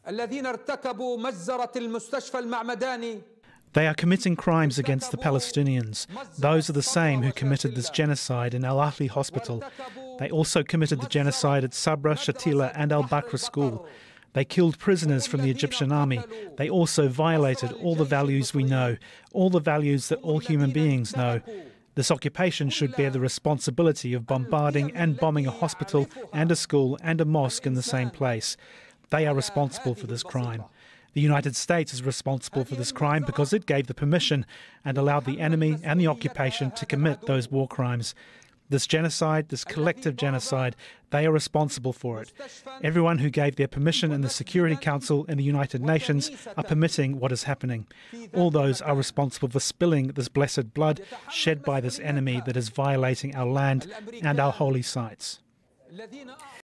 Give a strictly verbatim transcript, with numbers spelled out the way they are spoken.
They are committing crimes against the Palestinians. Those are the same who committed this genocide in Al Ahli Hospital. They also committed the genocide at Sabra, Shatila and Al Bakra School. They killed prisoners from the Egyptian army. They also violated all the values we know, all the values that all human beings know. This occupation should bear the responsibility of bombarding and bombing a hospital and a school and a mosque in the same place. They are responsible for this crime. The United States is responsible for this crime because it gave the permission and allowed the enemy and the occupation to commit those war crimes. This genocide, this collective genocide, they are responsible for it. Everyone who gave their permission in the Security Council and the United Nations are permitting what is happening. All those are responsible for spilling this blessed blood shed by this enemy that is violating our land and our holy sites.